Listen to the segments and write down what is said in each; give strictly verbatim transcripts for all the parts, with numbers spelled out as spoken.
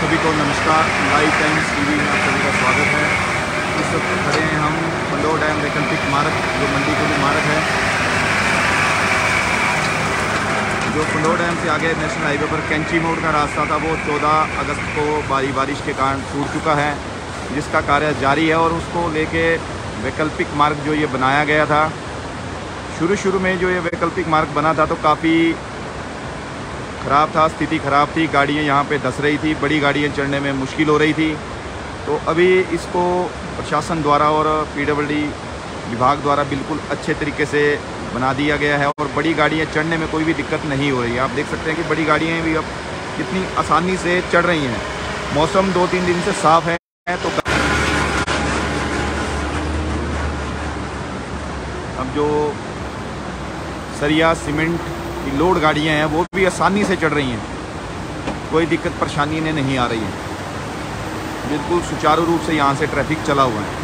सभी को नमस्कार। लाइव टाइम्स टीवी में आप सभी का स्वागत है। इस वक्त खड़े हैं हम पंडोह डैम वैकल्पिक मार्ग, जो मंडी कुल्लू मार्ग है, जो पंडोह डैम से आगे नेशनल हाईवे पर कैंची मोड़ का रास्ता था, वो चौदह अगस्त को भारी बारिश के कारण टूट चुका है, जिसका कार्य जारी है। और उसको लेके वैकल्पिक मार्ग जो ये बनाया गया था, शुरू शुरू में जो ये वैकल्पिक मार्ग बना था तो काफ़ी ख़राब था, स्थिति ख़राब थी, गाड़ियाँ यहाँ पे धंस रही थी, बड़ी गाड़ियाँ चढ़ने में मुश्किल हो रही थी। तो अभी इसको प्रशासन द्वारा और पीडब्ल्यूडी विभाग द्वारा बिल्कुल अच्छे तरीके से बना दिया गया है और बड़ी गाड़ियाँ चढ़ने में कोई भी दिक्कत नहीं हो रही है। आप देख सकते हैं कि बड़ी गाड़ियाँ भी अब कितनी आसानी से चढ़ रही हैं। मौसम दो तीन दिन से साफ़ है, तो अब जो सरिया सीमेंट की लोड गाड़ियाँ हैं वो भी आसानी से चढ़ रही हैं, कोई दिक्कत परेशानी इन्हें नहीं आ रही है। बिल्कुल सुचारू रूप से यहाँ से ट्रैफिक चला हुआ है।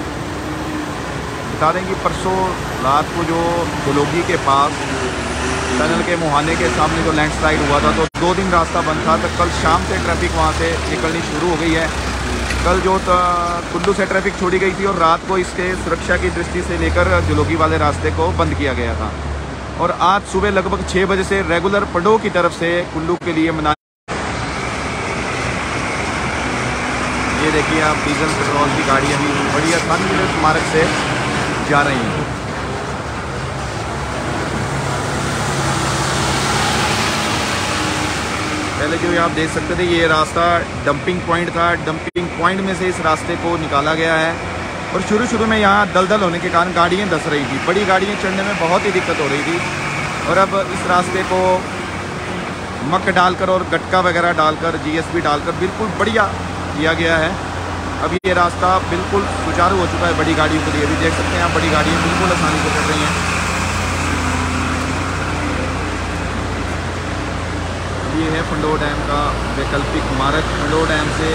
बता दें कि परसों रात को जो जलोगी के पास टनल के मुहाने के सामने जो लैंडस्लाइड हुआ था, तो दो दिन रास्ता बंद था, तो कल शाम से ट्रैफिक वहाँ से निकलनी शुरू हो गई है। कल जो कुल्लू से ट्रैफिक छोड़ी गई थी और रात को इसके सुरक्षा की दृष्टि से लेकर जलोगी वाले रास्ते को बंद किया गया था। और आज सुबह लगभग छः बजे से रेगुलर पंडोह की तरफ से कुल्लू के लिए मना ये देखिए आप, डीजल पेट्रोल की गाड़ियाँ भी बड़ी आसानी से इस मार्ग से जा रही हैं। पहले जो आप देख सकते थे, ये रास्ता डंपिंग पॉइंट था, डंपिंग पॉइंट में से इस रास्ते को निकाला गया है। और शुरू शुरू में यहाँ दलदल होने के कारण गाड़ियाँ धंस रही थी, बड़ी गाड़ियाँ चढ़ने में बहुत ही दिक्कत हो रही थी। और अब इस रास्ते को मक डालकर और गटका वगैरह डालकर, जीएसबी डालकर बिल्कुल बढ़िया किया गया है। अब ये रास्ता बिल्कुल सुचारू हो चुका है बड़ी गाड़ियों के लिए भी। देख सकते हैं आप, बड़ी गाड़ियाँ बिल्कुल आसानी से चल रही हैं। ये है पंडोह डैम का वैकल्पिक मार्ग। पंडोह डैम से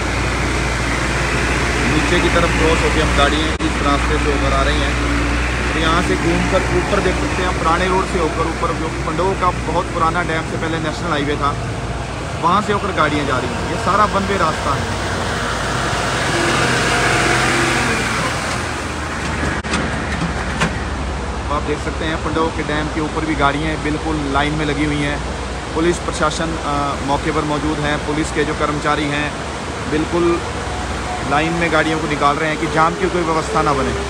नीचे की तरफ क्रॉस होकर हम गाड़ियाँ इस रास्ते से होकर आ रही हैं। और यहाँ से घूमकर ऊपर देख सकते हैं हम, पुराने रोड से होकर ऊपर, जो पंडोह का बहुत पुराना डैम से पहले नेशनल हाईवे था, वहाँ से होकर गाड़ियाँ जा रही हैं। ये सारा वन वे रास्ता है। आप देख सकते हैं पंडोह के डैम के ऊपर भी गाड़ियाँ बिल्कुल लाइन में लगी हुई हैं। पुलिस प्रशासन मौके पर मौजूद हैं, पुलिस के जो कर्मचारी हैं बिल्कुल लाइन में गाड़ियों को निकाल रहे हैं कि जाम की कोई व्यवस्था ना बने।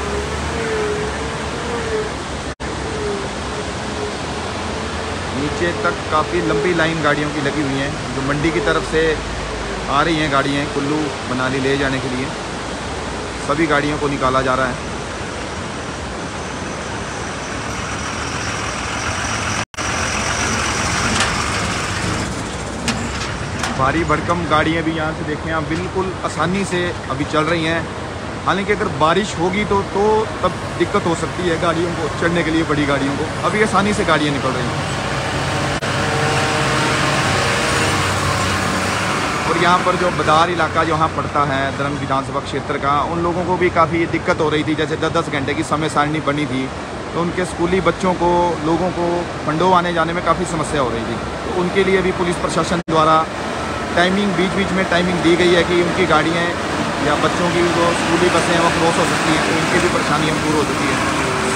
नीचे तक काफ़ी लंबी लाइन गाड़ियों की लगी हुई हैं, जो मंडी की तरफ से आ रही हैं गाड़ियाँ कुल्लू मनाली ले जाने के लिए। सभी गाड़ियों को निकाला जा रहा है। भारी भरकम गाड़ियाँ भी यहाँ से देखें आप, बिल्कुल आसानी से अभी चल रही हैं। हालांकि अगर बारिश होगी तो तो तब दिक्कत हो सकती है गाड़ियों को चढ़ने के लिए, बड़ी गाड़ियों को। अभी आसानी से गाड़ियाँ निकल रही हैं। और यहाँ पर जो बदार इलाका जहाँ पड़ता है दरंग विधानसभा क्षेत्र का, उन लोगों को भी काफ़ी दिक्कत हो रही थी। जैसे दस दस घंटे की समय सारणी बनी थी, तो उनके स्कूली बच्चों को, लोगों को पंडोह आने जाने में काफ़ी समस्या हो रही थी। तो उनके लिए भी पुलिस प्रशासन द्वारा टाइमिंग, बीच बीच में टाइमिंग दी गई है कि उनकी गाड़ियाँ या बच्चों की जो स्कूली बसें हैं वो क्रॉस हो सकती हैं, तो उनकी भी परेशानियाँ दूर हो चुकी हैं।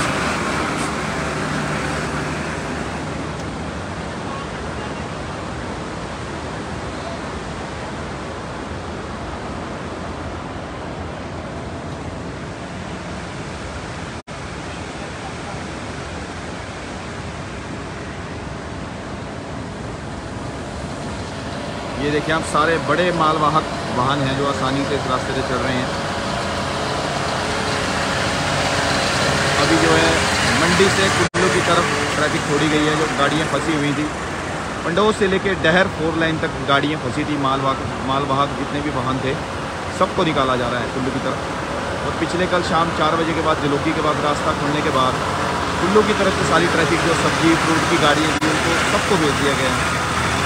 ये देखिए आप, सारे बड़े मालवाहक वाहन हैं जो आसानी से इस रास्ते से चल रहे हैं। अभी जो है मंडी से कुल्लू की तरफ ट्रैफिक छोड़ी गई है, जो गाड़ियाँ फंसी हुई थी। पंडोह से लेकर डहर फोर लाइन तक गाड़ियाँ फंसी थी, मालवाहक मालवाहक जितने भी वाहन थे सबको निकाला जा रहा है कुल्लू की तरफ। और पिछले कल शाम चार बजे के बाद, जलोगी के बाद, रास्ता खुलने के बाद कुल्लू की तरफ से सारी ट्रैफिक, जो सब्जी फ्रूट की गाड़ियाँ थी, उनको सबको भेज दिया गया है।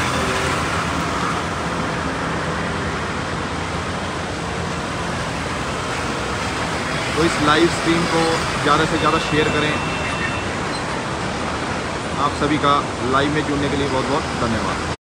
तो इस लाइव स्ट्रीम को ज़्यादा से ज़्यादा शेयर करें। आप सभी का लाइव में जुड़ने के लिए बहुत बहुत धन्यवाद।